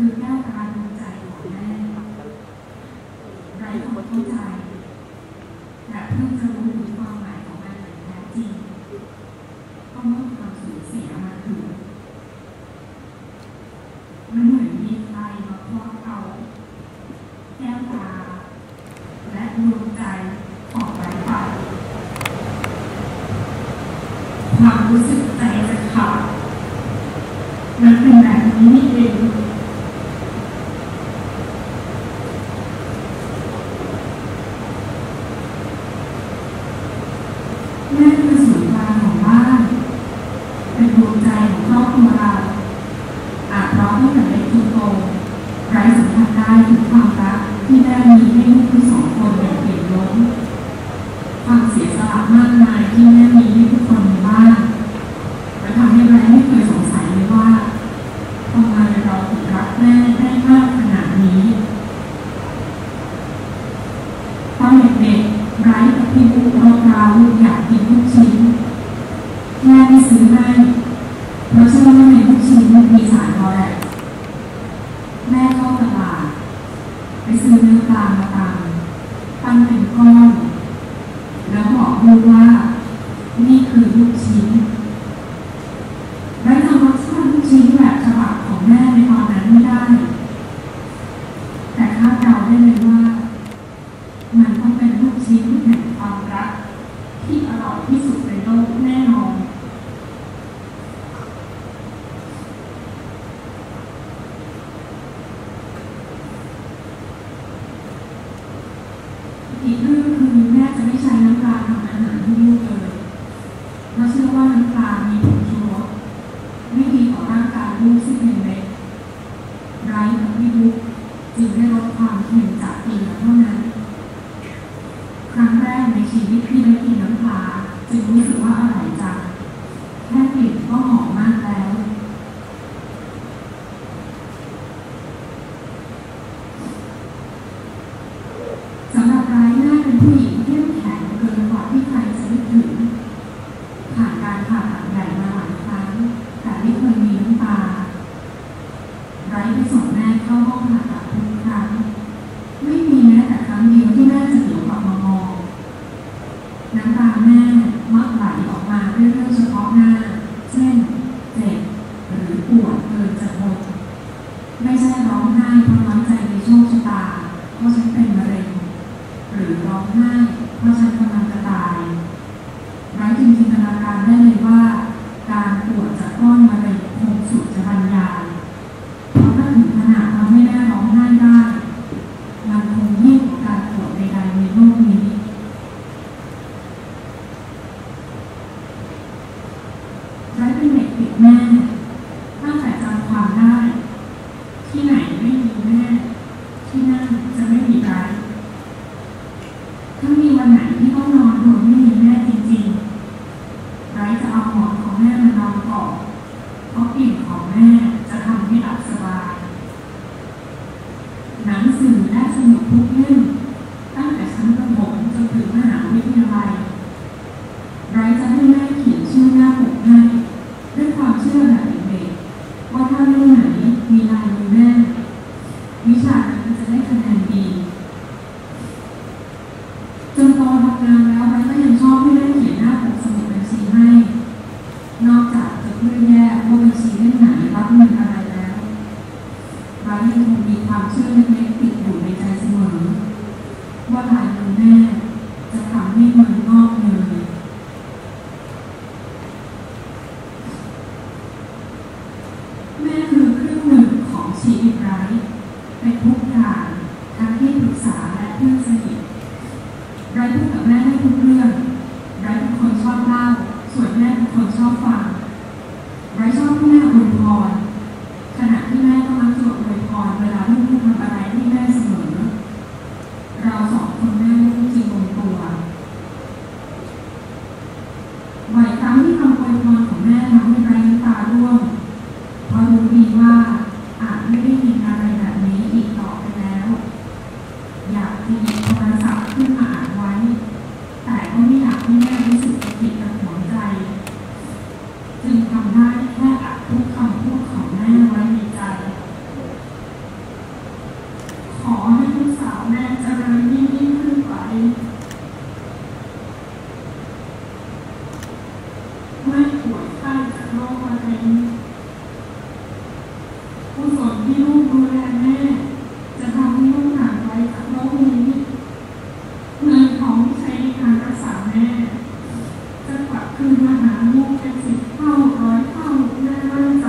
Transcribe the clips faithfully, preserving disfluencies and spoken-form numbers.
คือแก้วตาดวงใจของแม่ไร้ความเข้าใจแต่เพิ่งจะรู้ถึงความหมายของมันอย่างแท้จริงก็เมื่อความสูญเสียมาถึงมันเหมือนมีใครมาครอบเอาแก้วตาและดวงใจของไร้ไปความรู้สึกใจจะขาดมันเป็นแบบนี้นี่เองแม่คือศูนย์กลางของบ้านเป็นดวงใจของครอบครัวเราอาจเพราะตั้งแต่เล็กจนโตไร้สัมผัสได้ถึงความรักที่แม่มีให้ลูกทั้งสองคนอย่างเปี่ยมล้นความเสียสละมากมายที่แม่มีให้ทุกคนในบ้านและทำให้ไร้ไม่เคยสงสัยเลยว่าทำไมเราถึงรักแม่ได้มากขนาดนี้ตอนเด็กๆไร้กับพี่บุ๊กเราเราอยากกินทุกชิ้นแม่ไม่ซื้อให้เพราะเชื่อว่าในทุกชิ้นมีสารคอแลคแม่เข้าตลาดไปซื้อเนื้อปลามาตำปั้นเป็นก้อนแล้วบอกลูกว่านี่คือลูกชิ้นและทำรสชาติลูกชิ้นแบบฉบับของแม่ในตอนนั้นไม่ได้แต่คาดเดาได้เลยว่ามันต้องเป็นลูกชิ้นแห่งความรักที่อร่อยที่สุดในโลกแน่นอนอีกเรื่องคือแม่จะไม่ใช้น้ำปลาทำอาหารให้ลูกเลยเพราะเชื่อว่าน้ำปลามีผงชูรสไม่ดีต่อร่างกายลูกซึ่งเป็นเล็กไร้กับพี่บุ๊กจึงได้ลดความเค็มจากเกลือเท่านั้นครั้งแรกในชีวิตที่ได้กินน้ำปลาจึงรู้สึกว่าอร่อยจังแค่กลิ่นก็หอมมากแล้วสำหรับไร้แม่เป็นผู้หญิงที่เข้มแข็งเกินกว่าที่ใครจะนึกถึงผ่านการผ่าตัดใหญ่มาหลายครั้งแต่ไม่เคยมีน้ำตาไร้ไปส่งแม่เข้าห้องผ่าตัดทุกครั้งไม่มีแม้แต่ครั้งเดียวที่แม่จะเหลียวกลับมามองน้ำตาแม่มักไหลออกมาด้วยเรื่องเฉพาะหน้าเช่นเจ็บหรือปวดเกินจะทนไม่ใช่ร้องไห้เพราะน้อยใจในโชคชะตาเพราะฉันเป็นมะเร็งหรือร้องไห้เพราะฉันกำลังจะตายไร้จึงจินตนาการได้เลยว่าการปวดจากก้อนมะเร็งคงสุดจะบรรยายเพราะถ้าถึงขนาดทำให้แม่ร้องไห้ได้มันคงยิ่งกว่าการปวดใดๆในโลกนี้ไร้เป็นเด็กติดแม่ตั้งแต่จำความได้ที่ไหนไม่มีแม่ที่นั่นจะไม่มีไร้ถ้ามีวันไหนที่ต้องนอนโดยไม่มีแม่จริงๆไร้จะเอาหมอนของแม่มานอนกอดเพราะกลิ่นของแม่จะทำให้หลับสบายหนังสือและสมุดทุกเล่มตั้งแต่ชั้นประถมจนถึงมหาวิทยาลัยไร้จะให้แม่เขียนชื่อหน้าปกให้ด้วยความเชื่อแบบเด็กๆว่าถ้าเรื่องไหนมีลายมือแม่วิชานั้นจะได้คะแนนดีจนโตทำงานแล้วไร้ก็ยังชอบให้แม่เขียนหน้าปกสมุดบัญชีให้นอกจากจะเพื่อแยกว่าบัญชีเล่มไหนรับเงินอะไรแล้วไร้ยังคงมีความเชื่อเล็กๆติดอยู่ในใจเสมอว่าลายมือแม่จะทำให้เงินงอกเงยแม่คือครึ่งหนึ่งของชีวิตไร้เป็นทุกอย่างทั้งที่ปรึกษาและเพื่อนสนิทไร้พูดกับแม่ได้ทุกเรื่องไร้เป็นคนชอบเล่าส่วนแม่เป็นคนชอบฟังไร้ชอบที่แม่อวยพรขณะที่แม่ก็มักจะอวยพรเวลาลูกๆทำอะไรให้แม่เสมอเราสองคนแม่ลูกจึงลงตัวบ่อยครั้งที่คำอวยพรของแม่ทำให้ไร้น้ำตาร่วงเพราะรู้ดีว่าอาจไม่ได้ยินอะไรแบบนี้อีกต่อไปแล้วอยากจะหยิบโทรศัพท์ขึ้นมาอ่านไว้แต่ก็ไม่อยากให้แม่รู้สึกผิดกับหัวใจจึงทำได้แค่อัดทุกคำพูดของแม่ไว้ในใจไม่ป่วยไข้จากโรคมะเร็งกุศลที่ลูกดูแลแม่จะทำให้ลูกห่างไกลจากโรคนี้เงินทองที่ใช้ในการรักษาแม่จะกลับคืนมาหาลูกเป็นสิบเท่าร้อยเท่าแม่มั่นใจ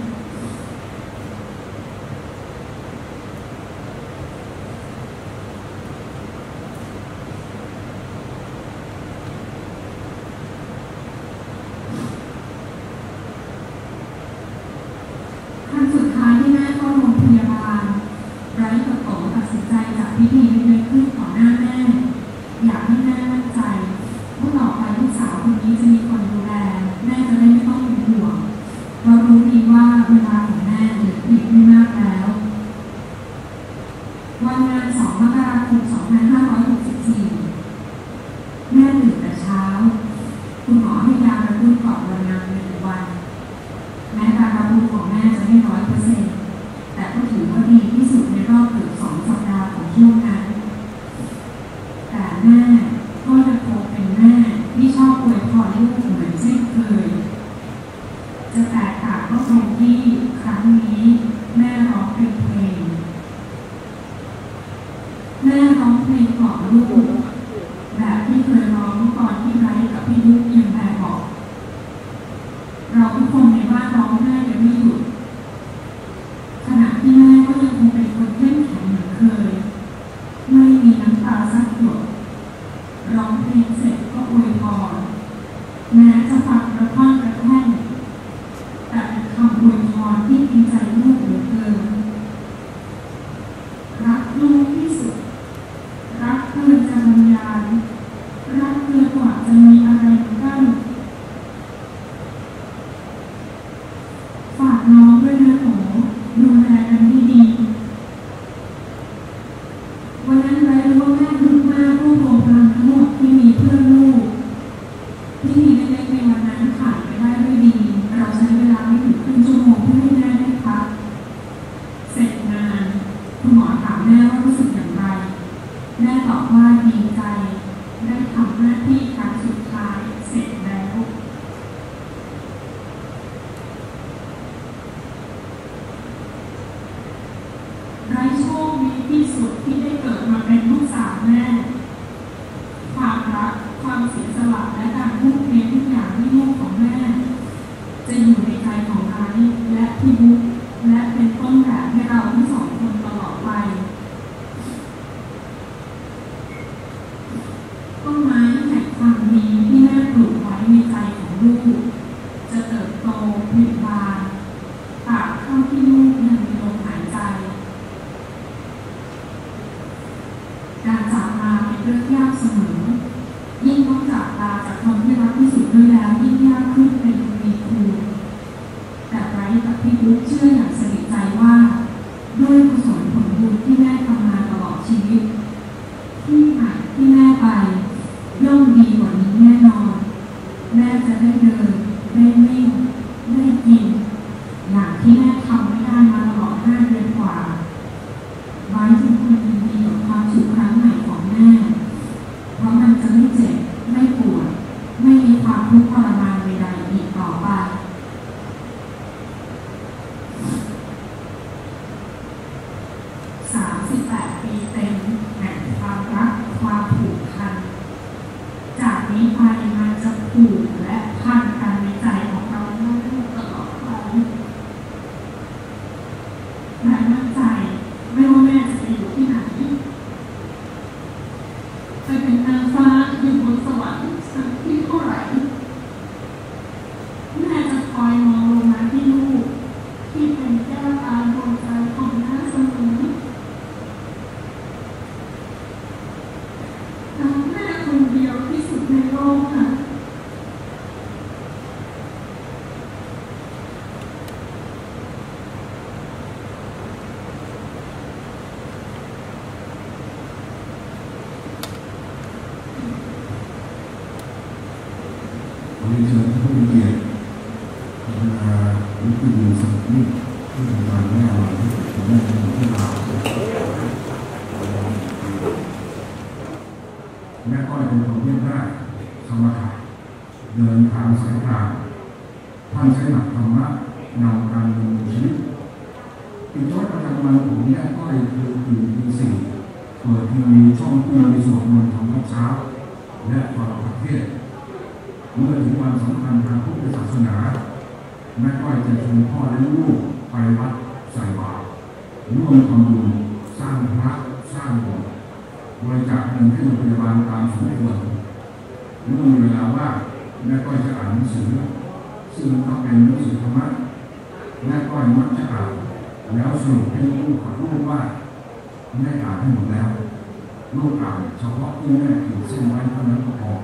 ครั้งสุดท้ายที่แม่เข้าโรงพยาบาลไร้กับโตตัดสินใจจากพิธีเล็กๆขึ้นต่อหน้าแม่อยากให้แม่มั่นใจว่าต่อไปลูกสาวคนนี้จะมีคนดูแลแม่จะได้ไม่ต้องเป็นห่วงเรารู้ดีว่าเวลาของแม่เหลืออีกไม่มากแล้ววันงานสองมกราคมสองพันห้าร้อยหกสิบสี่แม่ตื่นแต่เช้าคุณหมอให้ยากระตุ้นก่อนวันงานหนึ่งวันแม้การรับรู้ของแม่จะไม่ร้อยเปอร์เซ็นต์แต่ก็ถือว่าดีที่สุดในรอบเกือบสองสัปดาห์ของช่วงนั้นแต่แม่ก็ยังคงเป็นแม่ที่ชอบอวยพรลูกเหมือนเช่นเคยจะแตกต่างก็ตรงที่ครั้งนี้แม่ร้องเพลงเพลงแม่ร้องเพลงกล่อมลูกแบบที่เคยร้องตอนที่ไร้กับพี่ยุกยังแพรบอกเราทุกคนในบ้านร้องไห้ยังไม่หยุดขณะที่แม่ก็ยังคงเป็นคนเข้มแข็งเหมือนเคยไม่มีน้ำตาสักหยดร้องเพลงเสร็จก็อวยพรแม้จะฟังกระท่อนกระแท่นแต่เป็นคำอวยพรที่กินใจลูกเหลือเกินรักลูกที่สุดรักเกินจะบรรยายรักเกินกว่าจะมีอะไรกั้นฝากน้องด้วยนะหนูดูแลกันให้ดีวันนั้นไร้รู้ว่าแม่พึ่งมากรวบรวมพลังทั้งหมดที่มีเพื่อลูกพิธีเล็กๆในวันนั้นผ่านไปได้ด้วยดีเราใช้เวลาไม่ถึงครึ่งชั่วโมงเพื่อให้แม่ได้พักเสร็จงานคุณหมอถามแม่ว่ารู้สึกอย่างไรแม่ตอบว่าดีใจได้ทำหน้าที่ครั้งสุดท้ายเสร็จแล้วไร้โชคดีที่สุดที่ได้เกิดมาเป็นลูกสาวแม่ความรักความเสียสละและการทุ่มเททุกอย่างที่ลูกของแม่จะอยู่ในใจของไร้และพี่บุ๊กและเป็นต้นแบบให้เราทั้งสองคนตลอดไปต้นไม้แห่งความดีที่แม่ปลูกไว้ในใจของลูกจะเติบโตผลิบานตราบเท่าที่ลูกยังมีลมหายใจการจากลาเป็นเรื่องยากเสมอยิ่งต้องจากลาจากคนที่รักที่สุดด้วยแล้วยิ่งยากขึ้นเป็นทวีคูณแต่ไร้กับพี่บุ๊กเชื่ออย่างสนิทใจว่าด้วยกุศลผลบุญที่แม่ทำมาตลอดชีวิตที่ไหนที่แม่ไปย่อมดีกว่านี้แน่นอนแม่จะได้เดินได้วิ่งได้กินอย่างที่แม่ทำไม่ได้มาตลอดห้าเดือนกว่าไว้ทุกคนยินดีกับความสุขครั้งใหม่ของแม่เพราะมันจะไม่เจ็บไม่ปวดไม่มีความทุกข์ทรมานใดๆอีกต่อไปสามสิบแปดปีเต็มแห่งความรักความผูกพันจากนี้ไปมันจะผูกและพันกันในใจของเราตลอดไปและมั่นใจไม่ว่าแม่จะไปอยู่ที่ไหนจะเป็นนางฟ้าอยู่บนสวรรค์ชั้นที่เท่าไหร่แม่จะคอยมองลงมาที่ลูกที่เป็นแก้วตาดวงใจของแม่เสมอรักแม่คนเดียวที่สุดในโลกค่ะขอเรียนเชิญท่านผู้มีเกียรติบรรดาวิทยุสังคมที่ทำงานแม่เราที่ผมได้ทำที่ลาวแม่อ้อยเป็นคนเรียบง่ายธรรมดาเดินทางสายกลางท่านใช้หลักธรรมะนำการดำเนินชีวิตกิจวัตรประจำวันของแม่ก้อยคือตื่นตีสี่เปิดทีวีช่องที่มีสวดมนต์ธรรมะเช้าและฟังประเทศเมื่อถึงวันสำคัญทางพุทธศาสนาแม่ก้อยจะชวนพ่อและลูกไปวัดใส่บาตรร่วมทำบุญสร้างพระสร้างโบสถ์บริจาคเงินให้โรงพยาบาลตามสมควรเมื่อมีเวลาว่างแม่ก้อยจะอ่านหนังสือซึ่งก็เป็นหนังสือธรรมะแม่ก้อยมักจะอ่านแล้วสรุปให้ลูกกับลูกว่าแม่อ่านให้หมดแล้วลูกอ่านเฉพาะที่แม่ขีดเส้นไว้เท่านั้นก็พอ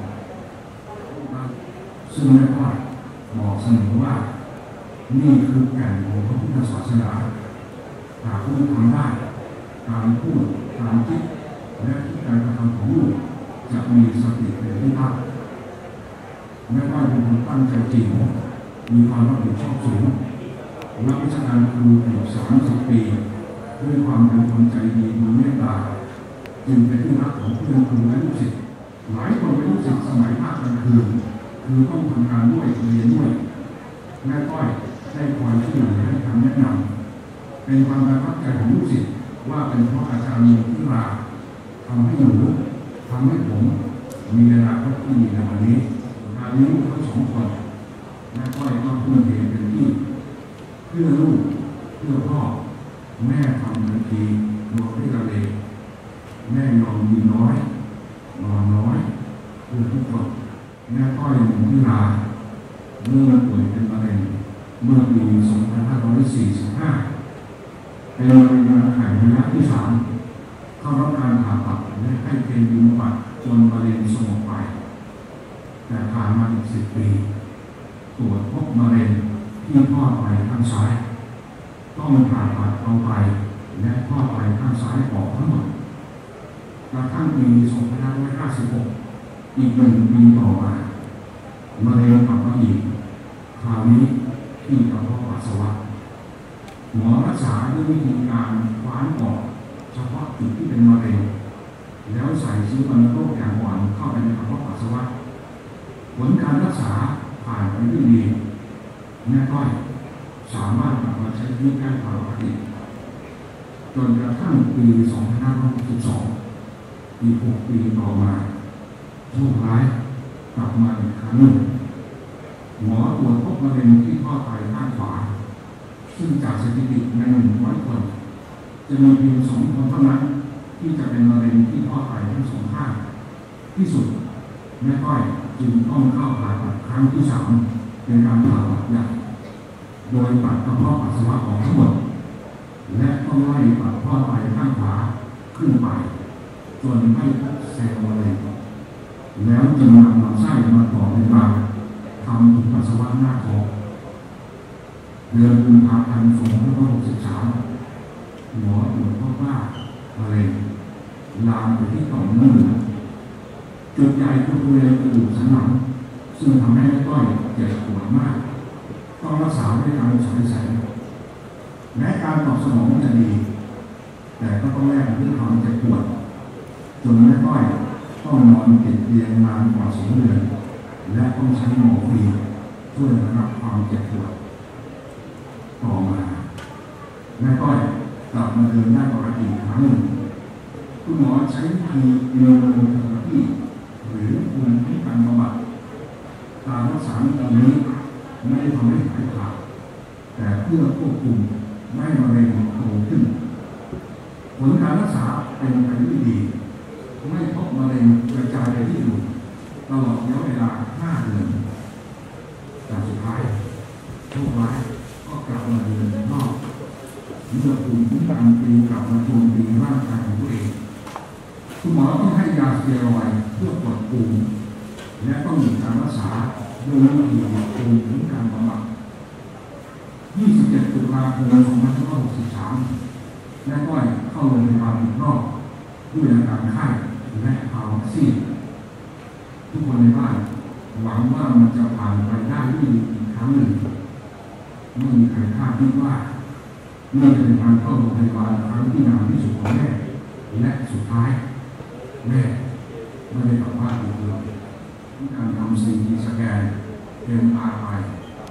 ซึ่งแม่ก้อยบอกเสมอว่านี่คือแก่นของพระพุทธศาสนาหากลูกทำได้การพูดการคิดและที่การกระทำของลูกจะมีสติเป็นที่ตั้งแม่ก้อยเป็นคนตั้งใจจริงมีความรับผิดชอบสูงรับราชการครูเกือบสามสิบปีด้วยความเป็นคนใจดีมีเมตตาจึงเป็นที่รักของเพื่อนครูและลูกศิษย์หลายคนเป็นลูกศิษย์สมัยภาคกลางคืนคือต้องทำงานด้วยเรียนด้วยแม่ก้อยได้คอยช่วยเหลือให้คำแนะนำเป็นความประทับใจของลูกศิษย์ว่าเป็นเพราะอาจารย์มีที่มาทำให้หนูทำให้ผมมีเวลาที่ดีในวันนี้การเลี้ยงลูกทั้งสองคนแม่ก้อยก็ทุ่มเทเป็นที่เพื่อลูกเพื่อพ่อแม่ทำทันทีโดยไม่ละเลงแม่ยอมมีน้อยนอนน้อยเพื่อทุกคนแม่ก้อยหนุ่มที่ลาเมื่อป่วยเป็นมะเร็งเมื่อปีสองพันห้าร้อยสี่สิบห้าเป็นมะเร็งรังไข่ระยะที่สามเข้ารับการผ่าตัดและให้เคมีบำบัดจนมะเร็งสงบไปแต่ผ่านมาอีกสิบปีตรวจพบมะเร็งที่ท่อไตข้างซ้ายต้องผ่าตัดเอาไตและท่อไตข้างซ้ายออกทั้งหมดกระทั่งปีสองพันห้าร้อยห้าสิบหกอีกหนึ่งปีต่อมามะเร็งกลับมาอีกคราวนี้ที่กระเพาะปัสสาวะหมอรักษาด้วยวิธีการคว้านออกเฉพาะจุดที่เป็นมะเร็งแล้วใส่เชื้อวัณโรคอย่างอ่อนเข้าไปในกระเพาะปัสสาวะผลการรักษาผ่านไปด้วยดีแม่ก้อยสามารถกลับมาใช้ชีวิตได้ตามปกติจนกระทั่งปีสองพันห้าร้อยหกสิบสองอีกหกปีต่อมาโชคร้ายกลับมาอีกครั้งหนึ่งหมอตรวจพบมะเร็งที่ท่อไตข้างขวาซึ่งจากสถิติในหนึ่งร้อยคนจะมีเพียงสองคนเท่านั้นที่จะเป็นมะเร็งที่ท่อไตทั้งสองข้างที่สุดแม่ก้อยจึงต้องเข้าผ่าตัดครั้งที่สามเป็นการผ่าตัดใหญ่โดยตัดกระเพาะปัสสาวะออกทั้งหมดและต้องไล่ตัดท่อไตข้างขวาขึ้นไปจนไม่พบเซลล์มะเร็งแล้วจึงนำลำไส้มาต่อเป็นบางทำถุงปัสสาวะหน้าท้องเดือนกุมภาพันธ์สองพันห้าร้อยหกสิบสามหมอตรวจพบว่ามะเร็งลามไปที่ต่อมน้ำเหลืองจุดใหญ่คือบริเวณกระดูกสันหลังซึ่งทำให้แม่ก้อยเจ็บปวดมากต้องรักษาด้วยการฉายแสงแม้การตอบสนองจะดีแต่ก็ต้องแลกด้วยความเจ็บปวดจนแม่ก้อยต้องนอนติดเตียงนานกว่าสองเดือนและต้องใช้หมอฟรีช่วยระงับความเจ็บปวดต่อมาแม่ก้อยกลับมาเดินได้ปกติครั้งหนึ่งคุณหมอใช้วิธีอิมมูโนเทอราปีหรือภูมิคุ้มกันบำบัดการรักษาวิธีนี้ไม่ได้ทำให้หายขาดแต่เพื่อควบคุมไม่ให้มะเร็งโตขึ้นผลการรักษาเป็นไปด้วยดีไม่พบมะเร็งกระจายไปที่อื่นตลอดระยะเวลาห้าเดือนแต่สุดท้ายโชคร้ายก็กลับมาเดินนอกเมื่อภูมิคุ้มกันตีกลับมาโจมตีร่างกายของตัวเองคุณหมอต้องให้ยาสเตียรอยด์เพื่อกดภูมิและต้องหยุดการรักษาด้วยวิธีภูมิคุ้มกันบำบัดยี่สิบเจ็ดตุลาคมสองพันห้าร้อยหกสิบสามแม่ก้อยเข้าโรงพยาบาลอีกรอบด้วยอาการไข้และภาวะซีดทุกคนในบ้านหวังว่ามันจะผ่านไปได้ด้วยดีอีกครั้งหนึ่งไม่มีใครคาดคิดว่าเมื่อจะเป็นการเข้าโรงพยาบาลครั้งที่นานที่สุดของแม่และสุดท้ายแม่ไม่ได้กลับบ้านอีกเลยการทำซีทีสแกน เอ็ม อาร์ ไอ ฉาย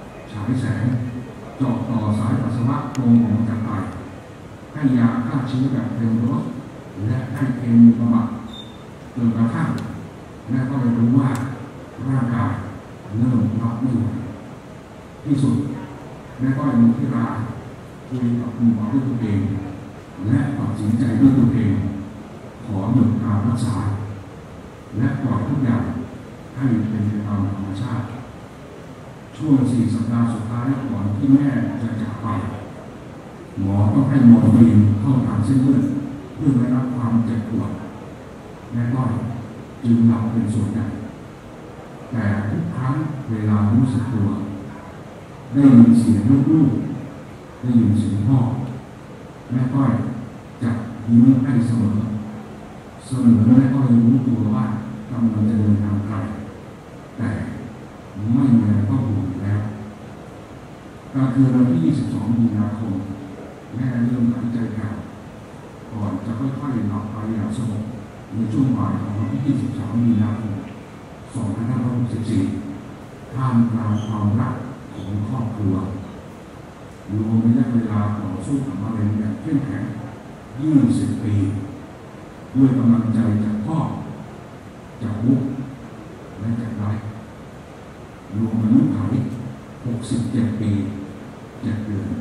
ายแสงเจาะต่อสายปัสสาวะตรงออกจากไตให้ยาฆ่าเชื้อแบบเต็มโดสและให้เคมีบำบัดจนกระทั่งแม่ก็เลยรู้ว่าร่างกายเริ่มรับไม่ไหวที่สุดแม่ก็เลยลงที่ร้านคุยกับคุณหมอด้วยตัวเองและตัดสินใจด้วยตัวเองขอหยุดการรักษาและปล่อยทุกอย่างให้เป็นไปตามธรรมชาติช่วงสี่สัปดาห์สุดท้ายก่อนที่แม่จะจากไปหมอต้องให้มอร์ฟีนเข้าทางเส้นเลือดเพื่อไม่รับความเจ็บปวดแม่ก้อยจึงหลับเป็นส่วนใหญ่แต่ทุกครั้งเวลารู้สึกตัวได้ยินเสียงลูกๆได้ยินเสียงพ่อแม่ก้อยจะยิ้มให้เสมอเสมอแม่ก้อยรู้ตัวว่ากำลังจะเดินทางไกลแต่ไม่มีอะไรต้องห่วงแล้วกลางคืนวันที่ยี่สิบสองมีนาคมแม่เริ่มหายใจแผ่วก่อนจะค่อยๆหลับไปอย่างสงบในช่วงบ่ายของวันที่ยี่สิบสามมีนาคมสองพันห้าร้อยหกสิบสี่ท่ามกลางความรักของครอบครัวรวมระยะเวลาต่อสู้กับมะเร็งอย่างเข้มแข็งยี่สิบปีด้วยกำลังใจจากพ่อจากลูกและจากนายรวมอายุขัยหกสิบเจ็ดปีเจ็ดเดือน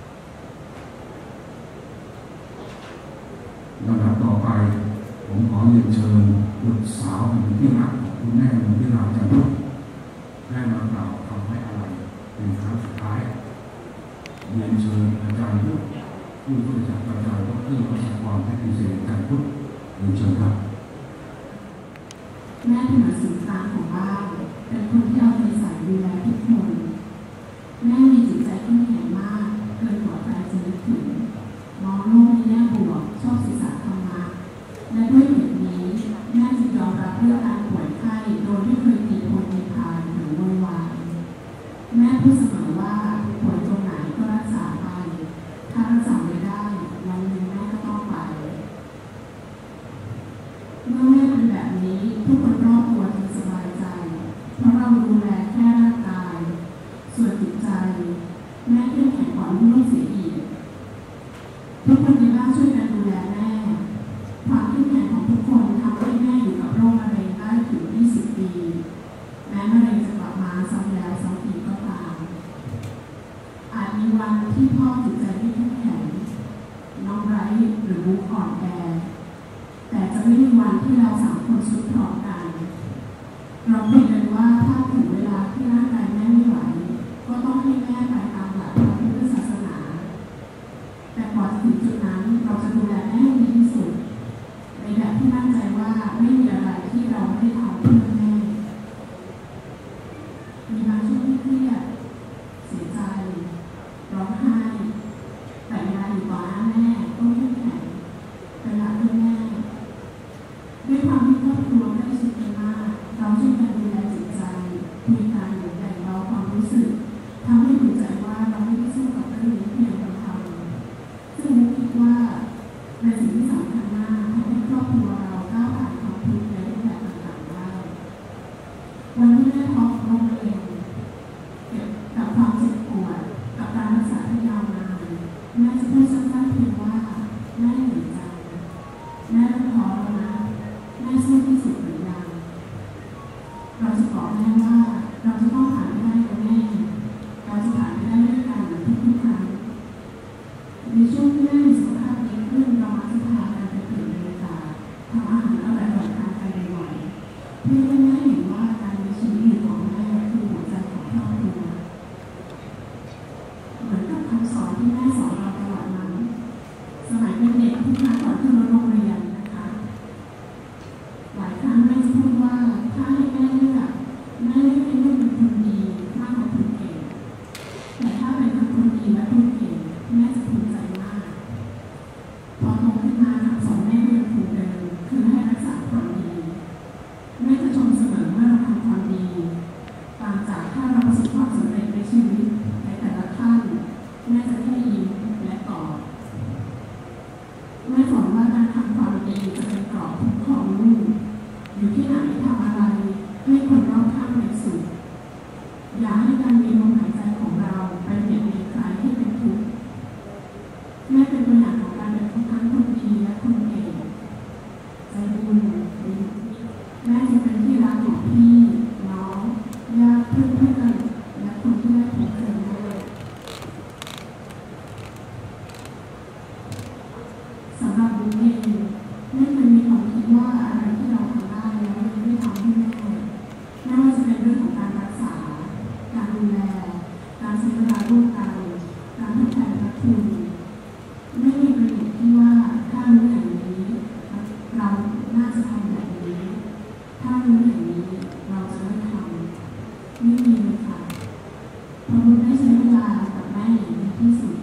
ลำดับต่อไปผมขอเรียนเชิญบุตรสาวของที่รักของคุณแม่ของที่เราจะรู้ได้มากล่าวคำไว้อะไรเป็นครั้งสุดท้ายเรียนเชิญอาจารย์พุทธผู้ช่วยศาสตราจารย์ดร.วชกรเพชรพิเศษอาจารย์พุทธเรียนเชิญครับแม่เป็นศูนย์กลางของบ้านเป็นคนที่เอาใจใส่ดูแลทุกคนแม่มีจิตใจที่แข็งมากเกินกว่าใครจะนึกถึงมองโลกในแง่บวกชอบศึกษาธรรมะและด้วยเหตุนี้แม่จึงยอมรับเรื่องการป่วยไข้โดยไม่เคยตีโพยในพานหรือโวยวายแม่พูดเสมอว่าป่วยตรงไหนก็รักษาไปถ้ารักษาไม่ได้วันหนึ่งแม่ก็ต้องไปเมื่อแม่เป็นแบบนี้ทุกคนรอบตัวจึงสบายใจเพราะเราดูแลแค่ร่างกายส่วนจิตใจแม่เข้มแข็งกว่าลูกๆเสียอีกทุกคนในบ้านช่วยกันดูแลแม่ความเข้มแข็งของทุกคนทำให้แม่อยู่กับโรคมะเร็งได้ถึงยี่สิบปีแม้มะเร็งจะกลับมาซ้ำแล้วซ้ำอีกก็ตามอาจมีวันที่พ่อจิตใจไม่เข้มแข็งน้องไร้หรือบุกอ่อนแอแต่จะไม่มีวันที่เราสามคนสุดพร้อมกันเราคุยกันว่าถ้าถึงเวลาที่ร่างกายแม่ไม่ไหวก็ต้องให้แม่ไปตามหลักพระพุทธศาสนาแต่ก่อนถึงจุดนั้นเราจะดูแลแม่ให้ดีที่สุดในแบบที่มั่นใจว่าไม่มีอะไรที่เราไม่ได้ทำเพื่อแม่มีบางช่วงที่เครียดเสียใจร้องไห้แต่เวลาอยู่ต่อหน้าแม่ต้องเข้มแข็งเป็นหลักเพื่อแม่ด้วยความที่ครอบครัวใกล้ชิดกันมากเราช่วยกันดูแลจิตใจคุยกันแบ่งเบาความรู้สึกทำให้เข้าใจว่าเราไม่ได้สู้กับเรื่องนี้เพียงลำพังซึ่งมุกคิดว่าเป็นสิ่งที่สำคัญมากทำให้ครอบครัวเราก้าวผ่านความทุกข์ในรูปแบบต่างๆได้วันที่แม่ท้องโรคมะเร็งเกี่ยวกับความเจ็บปวดกับการรักษาที่ยาวนานแม่จะพูดสั้นๆเพียงว่าแม่เหนื่อยใจแม่ต้องท้อแล้วนะแม่สู้ที่สุดหรือยังเราจะบอกแม่ว่าเราจะต้องผ่านไม่ได้กับแม่เราจะผ่านไม่ได้ด้วยกันเหมือนทุกๆครั้งในช่วงที่แม่มีสุขภาพดีขึ้นเรามักจะพากันไปเปลี่ยนบรรยากาศทำอาหารอร่อยๆทานกันบ่อยๆเพื่อให้แม่เห็นว่าการมีชีวิตอยู่ของแม่คือหัวใจของครอบครัวเหมือนกับคำสอนที่แม่สอนเราตลอดมาสมัยเป็นเด็กทุกครั้งก่อนขึ้นรถโรงเรียนนะคะหลายครั้งแม่จะพูดว่าถ้าให้แม่เลือกแม่เลือกให้ลูกเป็นคนดีมากกว่าคนเก่งแต่ถ้าเป็นคนดีและคนเก่งแม่จะภูมิใจมากพอโตขึ้นมาคำสอนแม่ก็ยังคงเดิมคือให้รักษาความดีแม่จะชมเสมอเมื่อเราทำความดีต่างจากถ้าเราประสบความสำเร็จในชีวิตในแต่ละขั้นแม่จะแค่ยิ้มและตอบแม่สอนว่าการทำความดีจะเป็นกรอบคุ้มครองลูกอยู่ที่ไหนทำอะไรให้คนรอบข้างเป็นสุขอย่าให้การมีลมหายใจของเราพุทธได้ใช้เวลากับแม่หญิงที่สุด